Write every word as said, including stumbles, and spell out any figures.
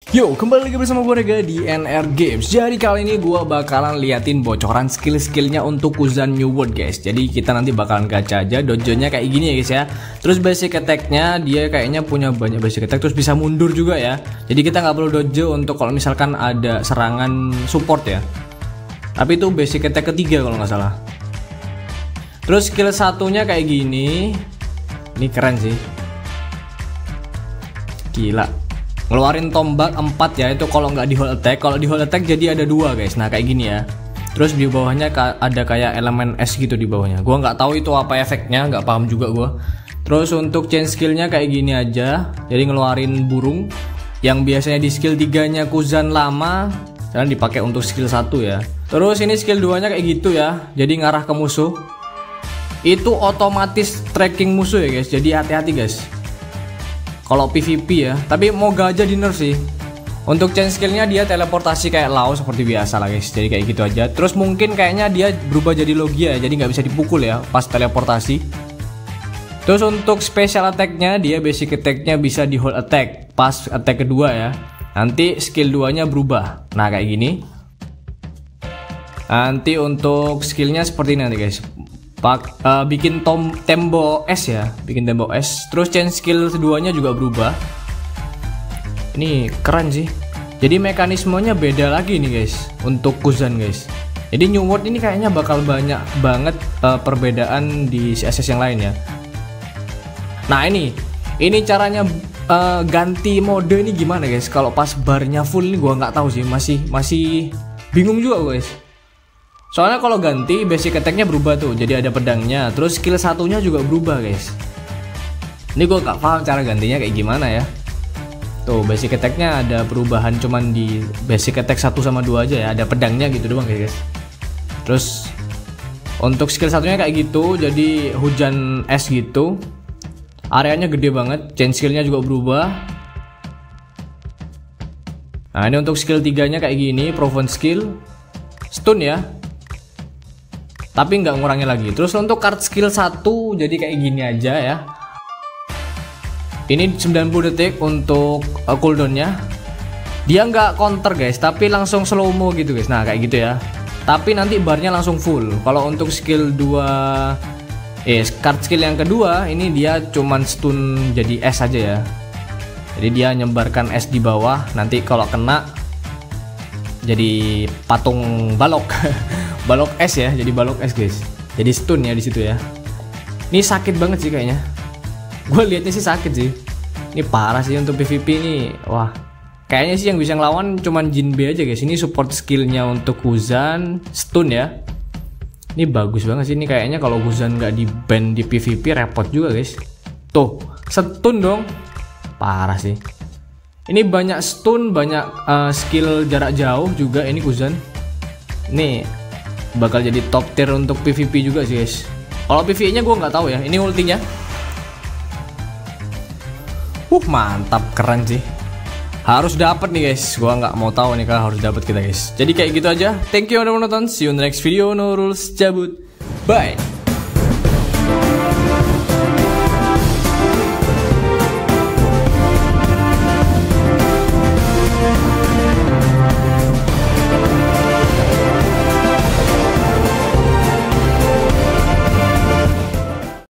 Yo, kembali lagi bersama gue Rega di N R Games. Jadi kali ini gue bakalan liatin bocoran skill-skillnya untuk Kuzan New World guys. Jadi kita nanti bakalan gacha aja. Dojonya kayak gini ya guys ya. Terus basic attack-nya dia kayaknya punya banyak basic attack. Terus bisa mundur juga ya. Jadi kita nggak perlu dojo untuk kalau misalkan ada serangan support ya. Tapi itu basic attack ketiga kalau nggak salah. Terus skill satunya kayak gini. Ini keren sih. Gila. Ngeluarin tombak empat ya, itu kalau nggak di hold attack. Kalau di hold attack jadi ada dua guys. Nah kayak gini ya. Terus di bawahnya ada kayak elemen es gitu di bawahnya. Gua nggak tahu itu apa efeknya, nggak paham juga gua. Terus untuk chain skillnya kayak gini aja. Jadi ngeluarin burung yang biasanya di skill tiganya Kuzan lama, sekarang dipakai untuk skill satu ya. Terus ini skill duanya kayak gitu ya. Jadi ngarah ke musuh. Itu otomatis tracking musuh ya guys. Jadi hati-hati guys kalau P V P ya, tapi moga aja di nerf sih. Untuk chain skillnya dia teleportasi kayak Lao seperti biasa lah guys. Jadi kayak gitu aja. Terus mungkin kayaknya dia berubah jadi Logia ya, jadi nggak bisa dipukul ya pas teleportasi. Terus untuk special attack-nya dia basic attack-nya bisa di hold attack pas attack kedua ya. Nanti skill duanya berubah. Nah kayak gini. Nanti untuk skillnya seperti ini nanti guys. Pak, uh, bikin tom tembok es ya, bikin tembok es. Terus chain skill keduanya juga berubah. Ini keren sih. Jadi mekanismenya beda lagi nih guys untuk Kuzan guys. Jadi New World ini kayaknya bakal banyak banget uh, perbedaan di C S S yang lain ya. Nah ini, ini caranya uh, ganti mode ini gimana guys? Kalau pas barnya full ini gua nggak tahu sih, masih masih bingung juga guys. Soalnya kalau ganti basic attack-nya berubah tuh, jadi ada pedangnya. Terus skill satunya juga berubah guys. Ini gue gak paham cara gantinya kayak gimana ya. Tuh basic attack-nya ada perubahan cuman di basic attack satu sama dua aja ya. Ada pedangnya gitu doang guys. Terus untuk skill satunya kayak gitu, jadi hujan es gitu. Areanya gede banget, chain skill-nya juga berubah. Nah ini untuk skill tiganya kayak gini, proven skill. Stun ya, tapi nggak ngurangi lagi. Terus untuk card skill satu jadi kayak gini aja ya. Ini sembilan puluh detik untuk uh, cooldownnya. Dia nggak counter guys, tapi langsung slow mo gitu guys. Nah kayak gitu ya. Tapi nanti barnya langsung full. Kalau untuk skill dua, eh card skill yang kedua ini dia cuman stun jadi es aja ya. Jadi dia nyebarkan es di bawah. Nanti kalau kena jadi patung balok. Balok es ya, jadi balok es guys. Jadi stun ya di situ ya. Ini sakit banget sih kayaknya. Gue liatnya sih sakit sih. Ini parah sih untuk P V P ini. Wah, kayaknya sih yang bisa ngelawan cuman Jinbe aja guys. Ini support skillnya untuk Kuzan stun ya. Ini bagus banget sih. Ini kayaknya kalau Kuzan nggak di ban di P V P repot juga guys. Tuh, stun dong. Parah sih. Ini banyak stun, banyak uh, skill jarak jauh juga ini Kuzan. Nih bakal jadi top tier untuk P V P juga sih guys. Kalau P V E nya gue nggak tahu ya. Ini ultinya. Uh mantap, keren sih. Harus dapat nih guys. Gua nggak mau tahu nih kah harus dapat kita guys. Jadi kayak gitu aja. Thank you udah menonton. See you in the next video. No rules cabut. Bye.